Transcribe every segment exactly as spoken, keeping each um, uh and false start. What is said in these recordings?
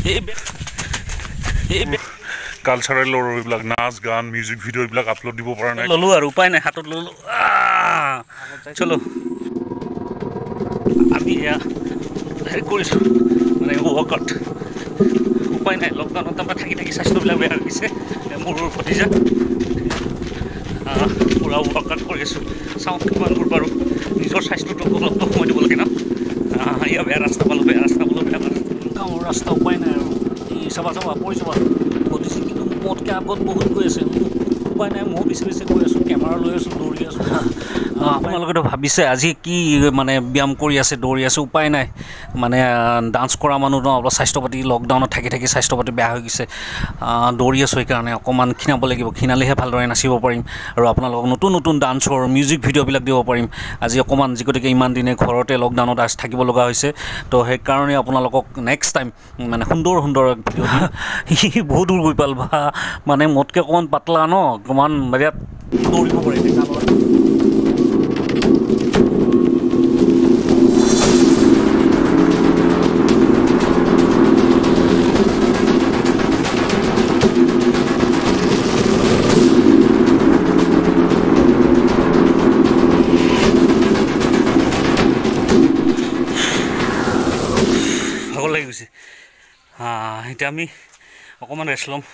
কালচাৰেলৰ এইবিলাক নাচ গান মিউজিক ভিডিঅ' এইবিলাক আপলোড দিব পৰা নাই ললো আৰু উপায় নাই হাতত ললো চলো আমি এয়া হেৰি কৰিছোঁ মানে ৱৰ্কআউট উপায় নাই লকডাউনত আমাৰ থাকি থাকি স্বাস্থ্যবিলাক বেয়া হৈ গৈছে মোৰ ভতিজা পূৰা ৱৰ্কআউট কৰি আছোঁ চাওঁ কিমান দূৰ পাৰোঁ নিজৰ স্বাস্থ্যটোক অলপতো সময় দিব লাগে ন এয়া বেয়া ৰাস্তা পালোঁ বেয়া ৰাস্তা পালোঁ বেয়া গাঁৱৰ ৰাস্তা উপায় নাই আৰু এই চাবা চাবা পৰি যাবা ভতিজী কিন্তু মোতকৈ আগত বহুত গৈ আছে উপায় নাই মই বেছি বেছি গৈ আছোঁ কেমেৰা লৈ আছোঁ দৌৰি আছোঁ আপোনালোকেতো ভাবিছে আজি কি মানে ব্যায়াম কৰি আছে দৌৰি আছে উপায় নাই মানে ডান্স কৰা মানুহ ন অলপ স্বাস্থ্য পাতি লকডাউনত থাকি থাকি স্বাস্থ্য পাতি বেয়া হৈ গৈছে দৌৰি আছোঁ সেইকাৰণে অকণমান ক্ষীণাব লাগিব ক্ষীণালেহে ভালদৰে নাচিব পাৰিম আৰু আপোনালোকক নতুন নতুন ডান্সৰ মিউজিক ভিডিঅ'বিলাক দিব পাৰিম আজি অকণমান যি গতিকে ইমান দিনে ঘৰতে লকডাউনত আজ থাকিব লগা হৈছে তো সেইকাৰণে আপোনালোকক নেক্সট টাইম মানে সুন্দৰ সুন্দৰ ভিডিঅ' দিম সি বহুত দূৰ গৈ পাল বা মানে মোতকৈ অকণমান পাতলা ন অকণমান ইয়াত দৌৰিব পাৰে ভাগৰ লাগি গৈছে এতিয়া আমি অকণমান ৰেষ্ট ল'ম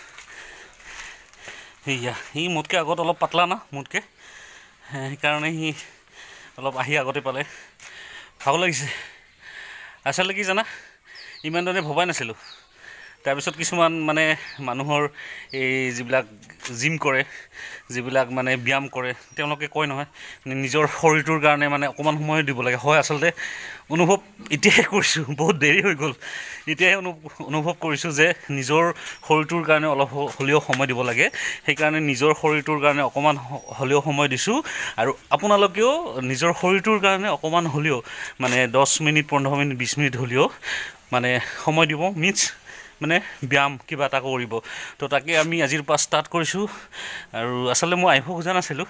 সেয়া সি মোতকৈ আগত অলপ পাতলা না মোতকৈ সেইকাৰণে সি অলপ আহি আগতে পালে ভাগৰ লাগিছে আচলতে কি জানা ইমান দিনে ভবাই নাছিলোঁ তাৰপিছত কিছুমান মানে মানুহৰ এই যিবিলাক জিম কৰে যিবিলাক মানে ব্যায়াম কৰে তেওঁলোকে কয় নহয় নিজৰ শৰীৰটোৰ কাৰণে মানে অকণমান সময় দিব লাগে হয় আচলতে অনুভৱ এতিয়াহে কৰিছোঁ বহুত দেৰি হৈ গ'ল এতিয়াহে অনু অনুভৱ কৰিছোঁ যে নিজৰ শৰীৰটোৰ কাৰণে অলপ হ'লেও সময় দিব লাগে সেইকাৰণে নিজৰ শৰীৰটোৰ কাৰণে অকণমান হ'লেও সময় দিছোঁ আৰু আপোনালোকেও নিজৰ শৰীৰটোৰ কাৰণে অকণমান হ'লেও মানে দহ মিনিট পোন্ধৰ মিনিট বিছ মিনিট হ'লেও মানে সময় দিব মিনছ মানে ব্যায়াম কিবা এটা কৰিব তো তাকে আমি আজিৰ পৰা ষ্টাৰ্ট কৰিছোঁ আৰু আচলতে মই আহিব খোজা নাছিলোঁ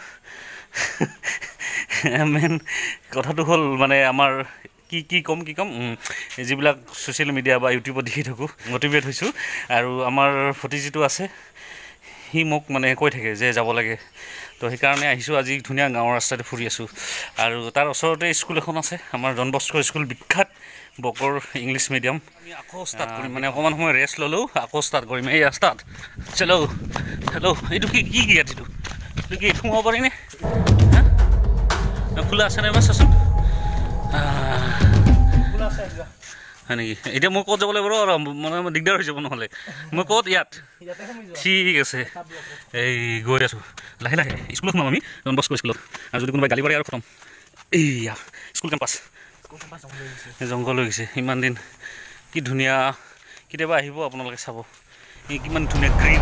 মেইন কথাটো হ'ল মানে আমাৰ কি কি ক'ম কি ক'ম যিবিলাক ছ'চিয়েল মিডিয়া বা ইউটিউবত দেখি থাকোঁ মটিভেট হৈছোঁ আৰু আমাৰ ভতিজিটো আছে সি মোক মানে কৈ থাকে যে যাব লাগে তো সেইকাৰণে আহিছোঁ আজি ধুনীয়া গাঁৱৰ ৰাস্তাতে ফুৰি আছোঁ আৰু তাৰ ওচৰতে স্কুল এখন আছে আমাৰ ডন বস্কো স্কুল বিখ্যাত বকৰ ইংলিছ মিডিয়াম আমি আকৌ ষ্টাৰ্ট কৰিম মানে অকণমান সময় ৰেষ্ট ল'লেও আকৌ ষ্টাৰ্ট কৰিম এই ৰাস্তাত চলো হেল্ল' এইটো কি কি গেট এইটো এইটো কি সোমাব পাৰিনে হা খোলা আছে নাই বা চাচোন হয় নেকি এতিয়া মই ক'ত যাব লাগিব আৰু মানে দিগদাৰ হৈ যাব নহ'লে মই ক'ত ইয়াত ঠিক আছে এই গৈ আছোঁ লাহে লাহে স্কুলত সোমাম আমি ডন বস্কো স্কুলত আৰু যদি কোনোবাই গালি পাৰে আৰু খতম এইয়া স্কুল কেম্পাছ জংঘল হৈ গৈছে ইমান দিন কি ধুনীয়া কেতিয়াবা আহিব আপোনালোকে চাব এই কিমান ধুনীয়া গ্ৰীণ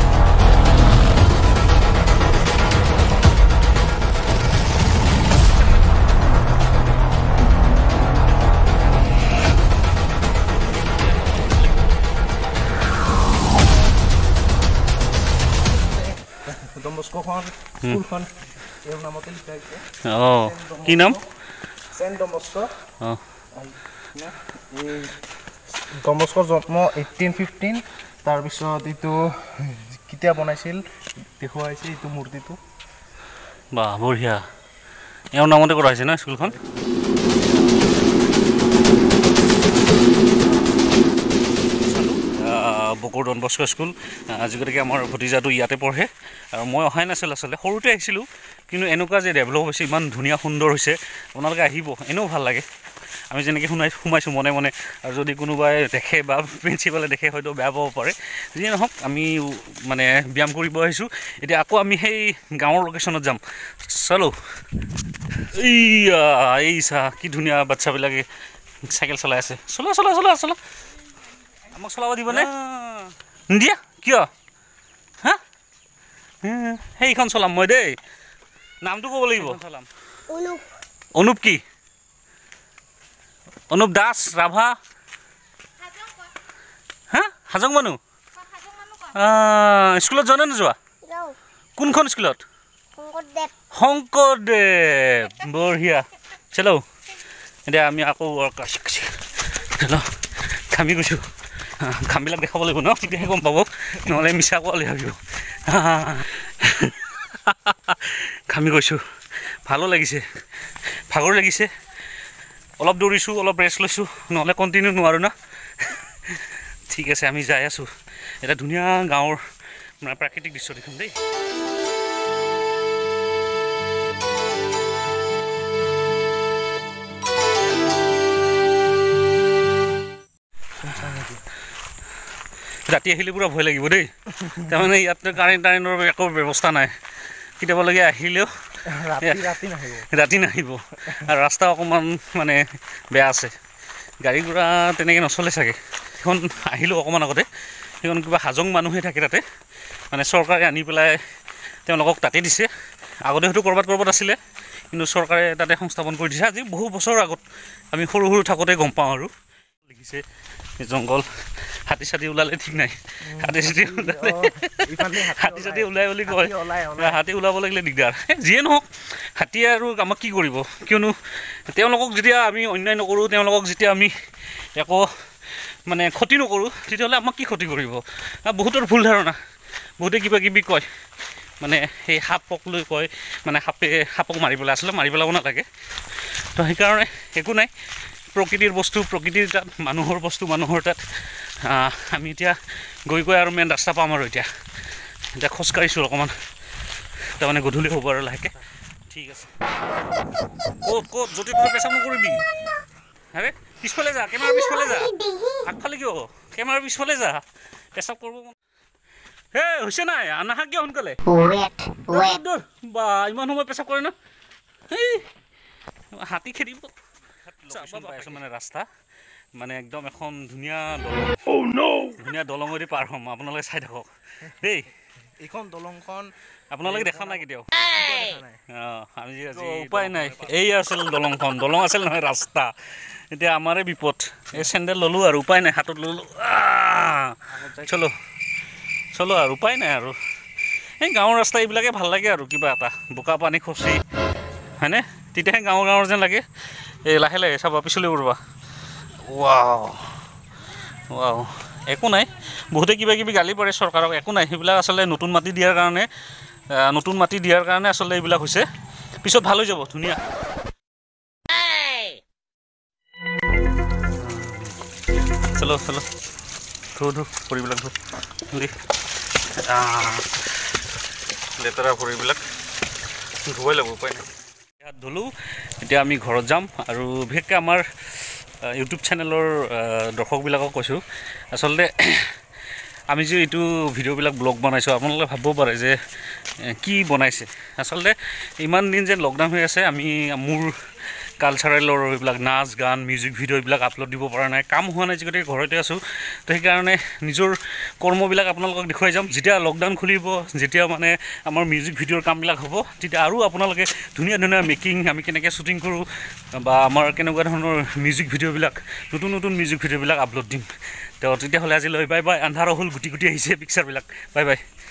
ডন বস্কোখন স্কুলখন তেওঁৰ নামতে লিখা হৈছে অঁ কি নাম চেণ্ট ডন বস্কো অঁ এই ডন বস্কোৰ জন্ম এইটিন ফিফটিন তাৰপিছত এইটো কেতিয়া বনাইছিল দেখুৱাইছে এইটো মূৰ্তিটো বাহ বঢ়িয়া এওঁৰ নামতে কৰা হৈছে ন স্কুলখন বকৰ ডন বস্কো স্কুল আজি গতিকে আমাৰ ভতিজাটো ইয়াতে পঢ়ে আৰু মই অহাই নাছিলোঁ আচলতে সৰুতে আহিছিলোঁ কিন্তু এনেকুৱা যে ডেভেলপ হৈছে ইমান ধুনীয়া সুন্দৰ হৈছে আপোনালোকে আহিব এনেও ভাল লাগে আমি যেনেকৈ শুনাই সোমাইছোঁ মনে মনে আৰু যদি কোনোবাই দেখে বা প্ৰিন্সিপালে দেখে হয়তো বেয়া পাব পাৰে যিয়ে নহওক আমি মানে ব্যায়াম কৰিব আহিছোঁ এতিয়া আকৌ আমি সেই গাঁৱৰ লোকেশ্যনত যাম চলো এইয়া এই চা কি ধুনীয়া বাচ্ছাবিলাকে চাইকেল চলাই আছে চলা চলা চলা চলা আমাক চলাব দিবনে নিদিয়া কিয় হা সেইখন চলাম মই দেই নামটো ক'ব লাগিব অনুপ কি অনুপ দাস ৰাভা হা হাজং মানুহ স্কুলত যোৱা নে নোযোৱা কোনখন স্কুলত শংকৰদেৱ বঢ়িয়া চলো এতিয়া আমি আকৌ চলো ঘামি গৈছোঁ ঘামবিলাক দেখাব লাগিব ন তেতিয়াহে গম পাব নহ'লে মিছা কোৱালি ভাবিব ঘামি গৈছোঁ ভালো লাগিছে ভাগৰ লাগিছে অলপ দৌৰিছোঁ অলপ ৰেষ্ট লৈছোঁ নহ'লে কণ্টিনিউ নোৱাৰোঁ না ঠিক আছে আমি যাই আছোঁ এটা ধুনীয়া গাঁৱৰ মানে প্ৰাকৃতিক দৃশ্য দেখিম দেই ৰাতি আহিলে পুৰা ভয় লাগিব দেই তাৰমানে ইয়াত কাৰেণ্ট টাৰেণ্টৰ একো ব্যৱস্থা নাই কেতিয়াবালৈকে আহিলেও ৰাতি নাহিব আৰু ৰাস্তা অকণমান মানে বেয়া আছে গাড়ী ঘোঁৰা তেনেকৈ নচলে চাগে সেইখন আহিলোঁ অকণমান আগতে সেইখন কিবা হাজং মানুহে থাকে তাতে মানে চৰকাৰে আনি পেলাই তেওঁলোকক তাতে দিছে আগতে হয়তো ক'ৰবাত ক'ৰবাত আছিলে কিন্তু চৰকাৰে তাতে সংস্থাপন কৰি দিছে আজি বহু বছৰ আগত আমি সৰু সৰু থাকোঁতে গম পাওঁ আৰু লিখিছে জংঘল হাতী চাতি ওলালে ঠিক নাই হাতী চাতি ওলালে হাতী চাতি ওলাই বুলি কয় হাতী ওলাব লাগিলে দিগদাৰ যিয়ে নহওক হাতীয়ে আৰু আমাক কি কৰিব কিয়নো তেওঁলোকক যেতিয়া আমি অন্যায় নকৰোঁ তেওঁলোকক যেতিয়া আমি একো মানে ক্ষতি নকৰোঁ তেতিয়াহ'লে আমাক কি ক্ষতি কৰিব বহুতৰ ভুল ধাৰণা বহুতে কিবা কিবি কয় মানে সেই সাপক লৈ কয় মানে সাপে সাপক মাৰি পেলাই আচলতে মাৰি পেলাব নালাগে তো সেইকাৰণে একো নাই প্ৰকৃতিৰ বস্তু প্ৰকৃতিৰ তাত মানুহৰ বস্তু মানুহৰ তাত আমি এতিয়া গৈ গৈ আৰু মেইন ৰাস্তা পাম আৰু এতিয়া এতিয়া খোজকাঢ়িছোঁ অকণমান তাৰমানে গধূলি হ'ব আৰু লাহেকৈ ঠিক আছে ক'ত ক'ত য'তে ত'তে পেচাব নকৰিবি আৰে পিছফালে যা কেমেৰাৰ পিছফালে যা আগফালে কিয় কেমেৰাৰ পিছফালে যা পেচাব কৰিব হে হৈছে নাই আনাহা কিয় সোনকালে বা ইমান সময় পেচাব কৰে ন এই হাতী খেদিব পাইছোঁ মানে ৰাস্তা মানে একদম এখন ধুনীয়া দলং ধুনীয়া দলঙেদি পাৰ হ'ম আপোনালোকে চাই থাকক দেই এইখন দলংখন আপোনালোকে দেখা নাই কেতিয়াও অঁ আমি আজি উপায় নাই এই আছিল দলংখন দলং আছিল নহয় ৰাস্তা এতিয়া আমাৰে বিপদ এই চেণ্ডেল ল'লোঁ আৰু উপায় নাই হাতত ল'লোঁ চলো চলো আৰু উপায় নাই আৰু এই গাঁৱৰ ৰাস্তা এইবিলাকে ভাল লাগে আৰু কিবা এটা বোকা পানী খচি হয়নে তেতিয়াহে গাঁৱৰ গাঁৱৰ যেন লাগে এই লাহে লাহে চাবা পিছলৈ উৰবা ৱাও ৱাও একো নাই বহুতে কিবা কিবি গালি পাৰে চৰকাৰক একো নাই সেইবিলাক আচলতে নতুন মাটি দিয়াৰ কাৰণে নতুন মাটি দিয়াৰ কাৰণে আচলতে এইবিলাক হৈছে পিছত ভাল হৈ যাব ধুনীয়া চলো চলো ধু ধু ভৰিবিলাক ধু ধুই লেতেৰা ভৰিবিলাক ধুবই লাগিব উপায় নাই হাত ধুলোঁ এতিয়া আমি ঘৰত যাম আৰু বিশেষকৈ আমাৰ ইউটিউব চেনেলৰ দৰ্শকবিলাকক কৈছোঁ আচলতে আমি যে এইটো ভিডিঅ'বিলাক ব্লগ বনাইছোঁ আপোনালোকে ভাবিব পাৰে যে কি বনাইছে আচলতে ইমান দিন যে লকডাউন হৈ আছে আমি মোৰ কালচাৰেলৰ এইবিলাক নাচ গান মিউজিক ভিডিঅ' এইবিলাক আপলোড দিব পৰা নাই কাম হোৱা নাই যিগতিকে ঘৰতে আছোঁ তো সেইকাৰণে নিজৰ কৰ্মবিলাক আপোনালোকক দেখুৱাই যাম যেতিয়া লকডাউন খুলিব যেতিয়া মানে আমাৰ মিউজিক ভিডিঅ'ৰ কামবিলাক হ'ব তেতিয়া আৰু আপোনালোকে ধুনীয়া ধুনীয়া মেকিং আমি কেনেকৈ শ্বুটিং কৰোঁ বা আমাৰ কেনেকুৱা ধৰণৰ মিউজিক ভিডিঅ'বিলাক নতুন নতুন মিউজিক ভিডিঅ'বিলাক আপলোড দিম তো তেতিয়াহ'লে আজিলৈ বাই বাই আন্ধাৰ হ'ল গুটি গুটি আহিছে পিকচাৰবিলাক বাই বাই